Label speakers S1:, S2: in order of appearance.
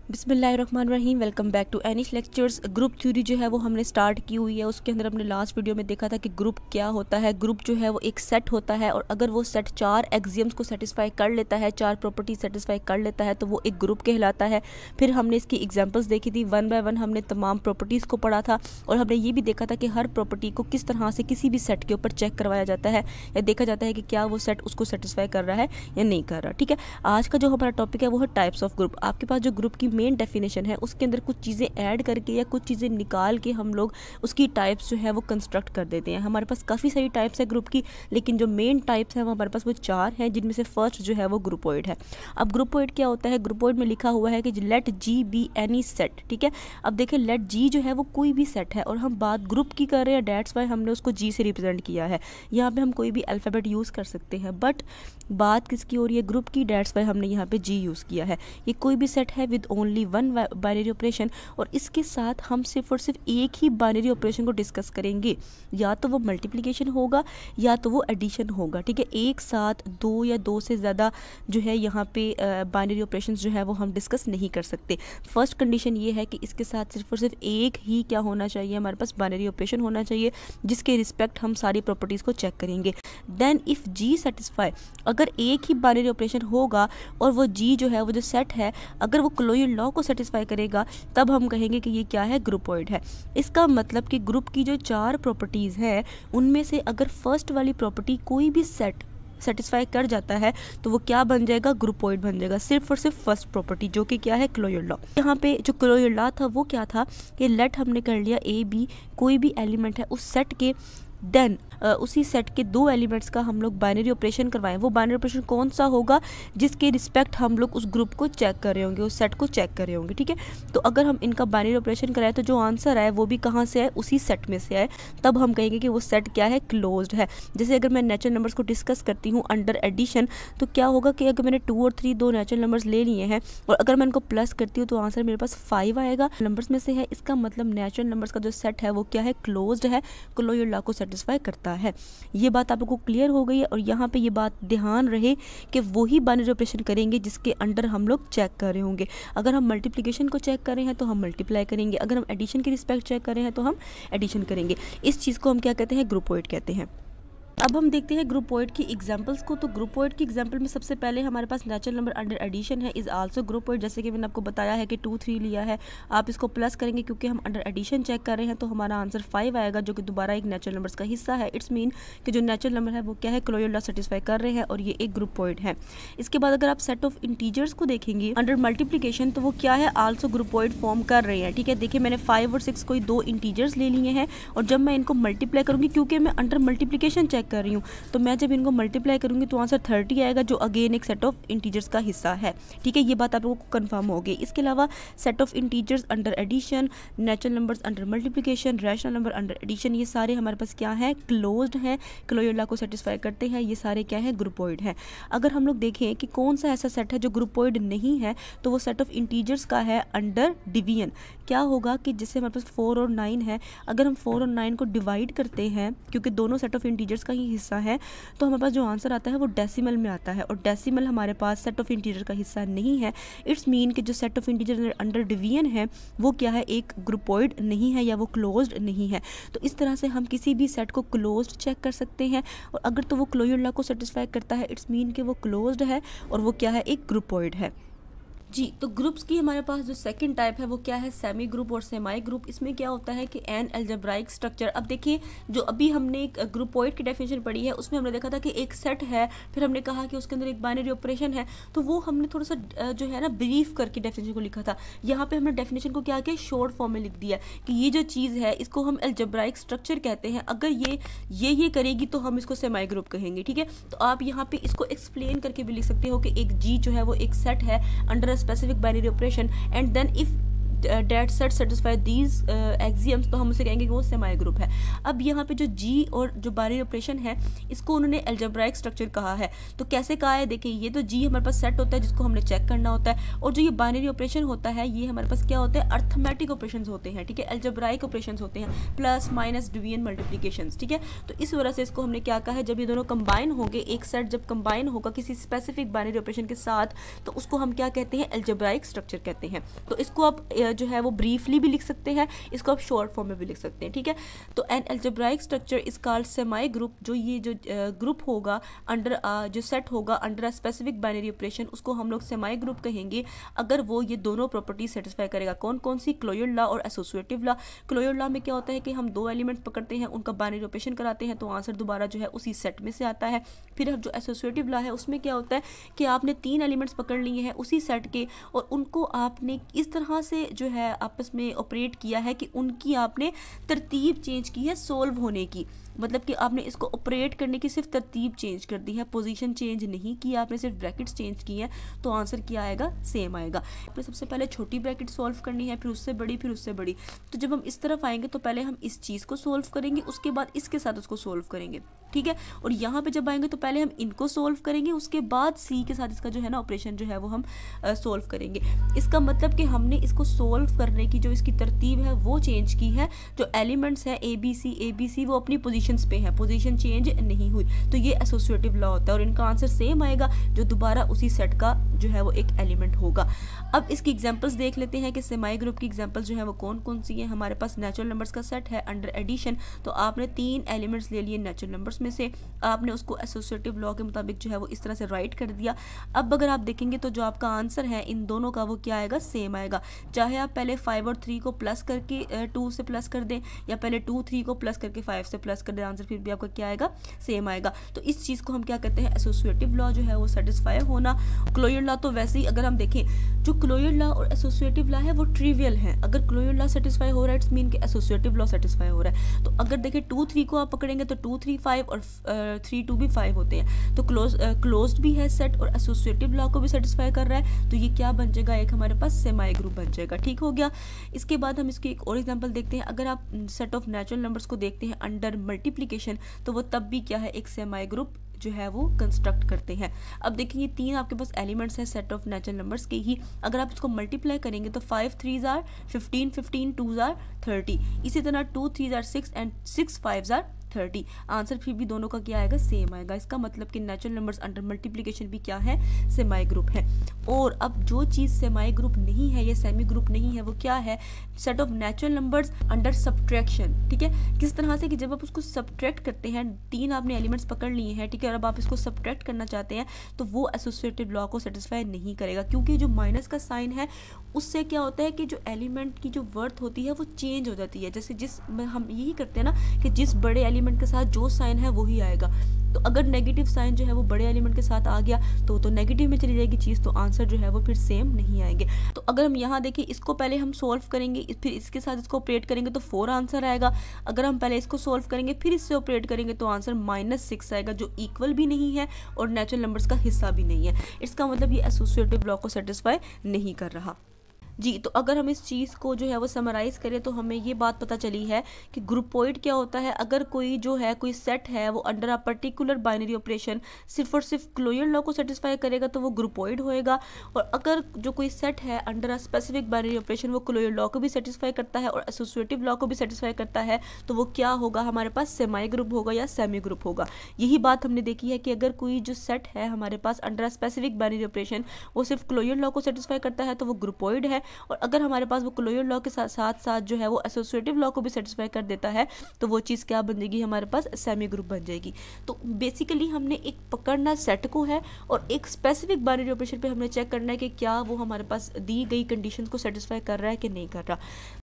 S1: बिस्मिल्लाहिर्रहमानिर्रहीम। Welcome back to Anish lectures. Group theory जो है वो हमने स्टार्ट की हुई है। उसके अंदर हमने लास्ट वीडियो में देखा था कि ग्रुप क्या होता है। ग्रुप जो है वो एक सेट होता है और अगर वो सेट 4 एक्सियम्स को सेटिस्फाई कर लेता है, 4 प्रॉपर्टीज सेटिस्फाई कर लेता है तो वो एक ग्रुप कहलाता है। फिर हमने इसकी एग्जांपल्स देखी थी, वन बाय वन हमने तमाम प्रॉपर्टीज़ को पढ़ा था और हमने ये भी देखा था कि हर प्रॉपर्टी को किस तरह से किसी भी सेट के ऊपर चेक करवाया जाता है या देखा जाता है कि क्या वो सेट उसको सेटिस्फाई कर रहा है या नहीं कर रहा। ठीक है, आज का जो हमारा टॉपिक है वो है टाइप्स ऑफ ग्रुप। आपके पास जो ग्रुप की मेन डेफिनेशन है उसके अंदर कुछ चीज़ें ऐड करके या कुछ चीज़ें निकाल के हम लोग उसकी टाइप्स जो है वो कंस्ट्रक्ट कर देते हैं। हमारे पास काफ़ी सारी टाइप्स है ग्रुप की, लेकिन जो मेन टाइप्स है वो हमारे पास वो 4 हैं, जिनमें से फर्स्ट जो है वो ग्रुपोइड है। अब ग्रुपोइड क्या होता है? ग्रुपोइड में लिखा हुआ है कि let G be any set. ठीक है, अब देखिए लेट जी जो है वो कोई भी सेट है और हम बात ग्रुप की कर रहे हैं, डेट्स वाई हमने उसको जी से रिप्रेजेंट किया है। यहाँ पे हम कोई भी अल्फ़ाबेट यूज़ कर सकते हैं, बट बात किसकी हो रही है? ग्रुप की, डेट्स वाई हमने यहाँ पे जी यूज़ किया है। ये कोई भी सेट है with only one binary operation और इसके साथ हम सिर्फ और सिर्फ एक ही बाइनरी ऑपरेशन को डिस्कस करेंगे, या तो वो मल्टीप्लिकेशन होगा या तो वो एडिशन होगा। ठीक है, एक साथ दो या दो से ज़्यादा जो है यहाँ पे बाइनरी ऑपरेशन जो है वो हम डिस्कस नहीं कर सकते। फर्स्ट कंडीशन ये है कि इसके साथ सिर्फ और सिर्फ एक ही क्या होना चाहिए? हमारे पास बाइनरी ऑपरेशन होना चाहिए जिसके रिस्पेक्ट हम सारी प्रॉपर्टीज़ को चेक करेंगे। देन इफ़ जी सेटिस्फाई, अगर एक ही बाइनरी ऑपरेशन होगा और वो जी जो है वो जो सेट है अगर वो क्लोजर लॉ को सेटिस्फाई करेगा तब हम कहेंगे कि ये क्या है? ग्रुपोइड है। इसका मतलब कि ग्रुप की जो 4 प्रॉपर्टीज़ हैं उनमें से अगर फर्स्ट वाली प्रॉपर्टी कोई भी सेट सेटिस्फाई कर जाता है तो वो क्या बन जाएगा? ग्रुपोइड बन जाएगा। सिर्फ और सिर्फ फर्स्ट प्रॉपर्टी जो कि क्या है? Closure law. यहाँ पे जो क्लोजर लॉ था वो क्या था कि लेट हमने कर लिया ए बी, कोई भी एलिमेंट है उस सेट के, देन उसी सेट के 2 एलिमेंट्स का हम लोग बाइनरी ऑपरेशन करवाएं। वो बाइनरी ऑपरेशन कौन सा होगा? जिसके रिस्पेक्ट हम लोग उस ग्रुप को चेक कर रहे होंगे, उस सेट को चेक कर रहे होंगे। ठीक है, तो अगर हम इनका बाइनरी ऑपरेशन कराएं तो जो आंसर आए वो भी कहाँ से आए? उसी सेट में से आए। तब हम कहेंगे कि वो सेट क्या है? क्लोज्ड है। जैसे अगर मैं नेचुरल नंबर्स को डिस्कस करती हूँ अंडर एडिशन, तो क्या होगा कि अगर मैंने 2 और 3 दो नेचुरल नंबर्स ले लिए हैं और अगर मैं इनको प्लस करती हूँ तो आंसर मेरे पास 5 आएगा, नंबर्स में से है। इसका मतलब नेचुरल नंबर्स का जो सेट है वो क्या है? क्लोज्ड है, क्लोजर लॉ को सेटिस्फाई करता है। ये बात आप लोगों को क्लियर हो गई है और यहाँ पे ये बात ध्यान रहे कि वही बाइनरी ऑपरेशन करेंगे जिसके अंडर हम लोग चेक कर रहे होंगे। अगर हम मल्टीप्लिकेशन को चेक कर रहे हैं तो हम मल्टीप्लाई करेंगे, अगर हम एडिशन की रिस्पेक्ट चेक कर रहे हैं तो हम एडिशन करेंगे। इस चीज़ को हम क्या कहते हैं? ग्रुपोइड कहते हैं। अब हम देखते हैं ग्रुपोइड की एग्जांपल्स को। तो ग्रुपोइड की एग्जांपल में सबसे पहले हमारे पास नेचुरल नंबर अंडर एडिशन है इज़ आल्सो ग्रुपोइड। जैसे कि मैंने आपको बताया है कि 2 3 लिया है, आप इसको प्लस करेंगे क्योंकि हम अंडर एडिशन चेक कर रहे हैं तो हमारा आंसर 5 आएगा जो कि दोबारा एक नेचुरल नंबर्स का हिस्सा है। इट्स मीन कि जो नेचुरल नंबर है वो क्या है? क्लोजर लॉ सेटिस्फाई कर रहे हैं और ये एक ग्रुपोइड है। इसके बाद अगर आप सेट ऑफ इंटीजर्स को देखेंगे अंडर मल्टीप्लिकेशन तो वो क्या है? आल्सो ग्रुपोइड फॉर्म कर रहे हैं। ठीक है, देखिए मैंने 5 और 6 कोई 2 इंटीजर्स ले लिए हैं और जब मैं इनको मल्टीप्लाई करूँगी, क्योंकि मैं अंडर मल्टीप्लिकेशन चेक कर रही हूँ, तो मैं जब इनको मल्टीप्लाई करूंगी तो आंसर 30 आएगा जो अगेन एक सेट ऑफ इंटीजर्स का हिस्सा है। ठीक है, ये बात आप लोगों को कंफर्म हो गई। इसके अलावा set of integers under addition, natural numbers under multiplication, rational number under addition, ये सारे हमारे पास क्या है? क्लोज्ड हैं, क्लोजर लॉ को सेटिस्फाई करते हैं। ये सारे क्या है? ग्रुपोइड हैं। अगर हम लोग देखें कि कौन सा ऐसा सेट है जो ग्रुपोइड नहीं है तो वो सेट ऑफ इंटीजर्स का है अंडर डिवीजन। क्या होगा कि जैसे हमारे पास 4 और 9 है, अगर हम 4 और 9 को डिवाइड करते हैं क्योंकि दोनों सेट ऑफ इंटीजर्स का ही हिस्सा है तो हमारे पास जो आंसर आता है वो डेसिमल में आता है और डेसिमल हमारे पास सेट ऑफ इंटीजर का हिस्सा नहीं है। इट्स मीन कि जो set of integer under division है वो क्या है? एक ग्रुपोइड नहीं है या वो क्लोज्ड नहीं है। तो इस तरह से हम किसी भी सेट को क्लोज्ड चेक कर सकते हैं और अगर तो वो क्लोजर लॉ को सेटिस्फाई करता है इट्स मीन कि वो क्लोज्ड है और वो क्या है? एक ग्रुपोइड है। जी, तो ग्रुप्स की हमारे पास जो सेकंड टाइप है वो क्या है? सेमी ग्रुप और सेमाई ग्रुप। इसमें क्या होता है कि एन अलजेब्राइक स्ट्रक्चर। अब देखिए जो अभी हमने एक ग्रुपोइड की डेफिनेशन पढ़ी है उसमें हमने देखा था कि एक सेट है, फिर हमने कहा कि उसके अंदर एक बाइनरी ऑपरेशन है, तो वो हमने थोड़ा सा जो है ना ब्रीफ करके डेफिनेशन को लिखा था। यहाँ पे हमने डेफिनेशन को क्या किया? शॉर्ट फॉर्म में लिख दिया कि ये जो चीज़ है इसको हम अलजेब्राइक स्ट्रक्चर कहते हैं, अगर ये करेगी तो हम इसको सेमाई ग्रुप कहेंगे। ठीक है, तो आप यहाँ पे इसको एक्सप्लेन करके भी लिख सकते हो कि एक जी जो है वो एक सेट है under specific binary operation and then if that set satisfy these axioms, तो हम उसे कहेंगे कि वो सेमी ग्रुप है। अब यहाँ पे जो जी और जो बाइनरी ऑपरेशन है इसको उन्होंने अलजेब्राइक स्ट्रक्चर कहा है। तो कैसे कहा है, देखिए ये तो जी हमारे पास सेट होता है जिसको हमने चेक करना होता है, और जो ये बाइनरी ऑपरेशन होता है ये हमारे पास क्या होता है, अर्थमेटिक ऑपरेशन होते हैं, ठीक है, अलजेब्राइक ऑपरेशन होते हैं, प्लस माइनस डिवीजन मल्टीप्लिकेशन, ठीक है। तो इस वजह से इसको हमने क्या कहा है, जब ये दोनों कंबाइन होंगे, एक सेट जब कंबाइन होगा किसी स्पेसिफिक बाइनरी ऑपरेशन के साथ, तो उसको हम क्या कहते हैं, अलजेब्राइक स्ट्रक्चर कहते हैं। तो इसको आप जो है वो ब्रीफली भी लिख सकते हैं, इसको आप शॉर्ट फॉर्म में भी लिख सकते हैं, ठीक है। तो an algebraic structure is called semi group, जो ये जो ग्रुप होगा अंडर जो सेट होगा under a specific binary operation, उसको हम लोग सेमी ग्रुप कहेंगे अगर वो ये दोनों प्रॉपर्टी सेटिस्फाई करेगा। कौन कौन सी, क्लोजर लॉ और एसोसिएटिव लॉ। क्लोजर लॉ में क्या होता है कि हम दो एलिमेंट्स पकड़ते हैं, उनका बाइनरी ऑपरेशन कराते हैं, तो आंसर दोबारा जो है उसी सेट में से आता है। फिर जो एसोसिएटिव लॉ है उसमें क्या होता है कि आपने तीन एलिमेंट्स पकड़ लिए हैं उसी सेट के, और उनको आपने इस तरह से जो है आपस में ऑपरेट किया है कि उनकी आपने तरतीब चेंज की है सोल्व होने की, मतलब कि आपने इसको ऑपरेट करने की सिर्फ तरतीब चेंज कर दी है, पोजीशन चेंज नहीं की, आपने सिर्फ ब्रैकेट्स चेंज की है, तो आंसर क्या आएगा, सेम आएगा। आपने सबसे पहले छोटी ब्रैकेट सॉल्व करनी है, फिर उससे बड़ी, फिर उससे बड़ी। तो जब हम इस तरफ आएंगे तो पहले हम इस चीज़ को सोल्व करेंगे, उसके बाद इसके साथ उसको सोल्व करेंगे, ठीक है। और यहाँ पे जब आएंगे तो पहले हम इनको सोल्व करेंगे, उसके बाद सी के साथ इसका जो है ना ऑपरेशन जो है वो हम सोल्व करेंगे। इसका मतलब कि हमने इसको सोल्व करने की जो इसकी तरतीब है वो चेंज की है, जो एलिमेंट्स है ए बी सी वो अपनी पोजीशंस पे है, पोजीशन चेंज नहीं हुई, तो ये एसोसिएटिव लॉ होता है और इनका आंसर सेम आएगा, जो दोबारा उसी सेट का जो है वो एक एलिमेंट होगा। अब इसकी एग्जांपल्स देख लेते हैं कि सेमी ग्रुप की एग्जांपल्स जो है वो कौन कौन सी है। हमारे पास नेचुरल नंबर्स का सेट है अंडर एडिशन, तो आपने तीन एलिमेंट्स ले लिए नेचुरल नंबर्स में से, आपने उसको एसोसिएटिव लॉ के मुताबिक जो है वो इस तरह से राइट कर दिया। अब अगर आप देखेंगे तो जो आपका आंसर है इन दोनों का वो क्या आएगा, सेम आएगा, चाहे आप पहले 5 और 3 को प्लस करके 2 से प्लस कर दें, या पहले 2 3 को प्लस करके 5 से प्लस कर दें, आंसर फिर भी आपका क्या आएगा, सेम आएगा। तो इस चीज़ को हम क्या कहते हैं, एसोसिएटिव लॉ जो है वो सेटिस्फाई होना। क्लोजर लॉ तो वैसे ही अगर हम देखें, जो क्लोजर लॉ और एसोसिएटिव लॉ है वो ट्रिवियल है। अगर क्लोजर लॉ सेटिस्फाई हो रहा है इट्स मीन कि एसोसिएटिव लॉ सेटिस्फाई हो रहा है। तो अगर देखें 2 3 को आप पकड़ेंगे तो 2 3 5 और 3 2 भी 5 होते हैं, तो क्लोज्ड भी है सेट और एसोसिएटिव लॉ को भी सेटिस्फाई कर रहा है, तो ये क्या बन जाएगा, एक हमारे पास सेमी ग्रुप बन जाएगा, ठीक हो गया। इसके बाद हम इसकी एक और एग्जांपल देखते हैं। अगर आप सेट ऑफ नेचुरल नंबर्स को देखते हैं अंडर मल्टीप्लिकेशन, तो वो तब भी क्या है, एक सेमी ग्रुप जो है वो कंस्ट्रक्ट करते हैं। अब देखिए ये तीन आपके पास एलिमेंट्स हैं सेट ऑफ नेचुरल नंबर्स के ही, अगर आप इसको मल्टीप्लाई करेंगे तो 5 3s आर 15, 15 2s आर 30, इसी तरह 2 3s are 6 and 6 5s are 30। Answer फिर भी दोनों का क्या आएगा, सेम आएगा। इसका मतलब कि नेचुरल नंबर्स अंडर मल्टीप्लिकेशन भी क्या है, सेमी ग्रुप है। और अब जो चीज़ सेमी ग्रुप नहीं है, ये सेमी ग्रुप नहीं है, वो क्या है, set of natural numbers under subtraction, ठीक है। किस तरह से कि जब आप उसको सब्ट्रैक्ट करते हैं, तीन आपने एलिमेंट्स पकड़ लिए हैं, ठीक है, और अब आप इसको सब्ट्रैक्ट करना चाहते हैं, तो वो एसोसिएटिव लॉ को सेटिस्फाई नहीं करेगा, क्योंकि जो माइनस का साइन है उससे क्या होता है कि जो एलिमेंट की जो वर्थ होती है वो चेंज हो जाती है। जैसे जिस में हम यही करते हैं ना कि जिस बड़े एलिमेंट के साथ जो साइन है वही आएगा, तो अगर नेगेटिव साइन जो है वो बड़े एलिमेंट के साथ आ गया तो नेगेटिव में चली जाएगी चीज़, तो आंसर जो है वो फिर सेम नहीं आएंगे। तो अगर हम यहाँ देखें, इसको पहले हम सोल्व करेंगे, फिर इसके साथ इसको ऑपरेट करेंगे तो 4 आंसर आएगा। अगर हम पहले इसको सोल्व करेंगे फिर इससे ऑपरेट करेंगे तो आंसर -6 आएगा, जो इक्वल भी नहीं है और नेचुरल नंबर्स का हिस्सा भी नहीं है। इसका मतलब ये एसोसिएटिव लॉ को सेटिस्फाई नहीं कर रहा जी। तो अगर हम इस चीज़ को जो है वो समराइज़ करें तो हमें ये बात पता चली है कि ग्रुपोइड क्या होता है। अगर कोई जो है कोई सेट है वो under a particular binary operation सिर्फ और सिर्फ क्लोजर लॉ को सेटिस्फाई करेगा तो वो ग्रुपोइड होएगा, और अगर जो कोई सेट है under a specific binary operation वो क्लोजर लॉ को भी सेटिस्फाई करता है और एसोसिएटिव लॉ को भी सेटिस्फाई करता है, तो वो क्या होगा, हमारे पास सेमी ग्रुप होगा या सेमी ग्रुप होगा। यही बात हमने देखी है कि अगर कोई जो सेट है हमारे पास under a specific binary operation वो सिर्फ क्लोजर लॉ को सेटिस्फाई करता है तो वो ग्रुपोइड है, और अगर हमारे पास वो क्लोजर लॉ के साथ साथ जो है वो एसोसिएटिव लॉ को भी सेटिस्फाई कर देता है तो वो चीज़ क्या बन जाएगी, हमारे पास सेमी ग्रुप बन जाएगी। तो बेसिकली हमने एक पकड़ना सेट को है और एक स्पेसिफिक बाइनरी ऑपरेशन पे हमने चेक करना है कि क्या वो हमारे पास दी गई कंडीशंस को सेटिस्फाई कर रहा है कि नहीं कर रहा।